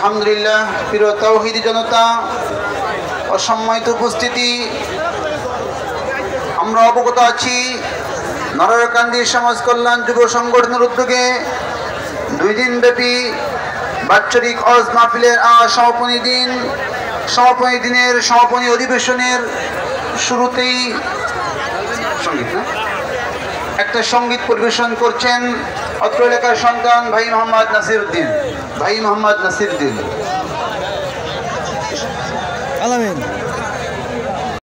আলহামদুলিল্লাহ। প্রিয় তাওহীদি জনতা, অসম্মানিত উপস্থিতি, আমরা অবগত আছি নরকান্দি সমাজ কল্যাণ যুব সংগঠনের উদ্যোগে 2 দিনব্যাপী বাৎসরিক ওয়াজ মাহফিলের সমাপনী অধিবেশনের শুরুতেই একটা সঙ্গীত পরিবেশন করছেন অত্র এলাকার সন্তান ভাই মোহাম্মদ নাসিরউদ্দিন। আলামিন।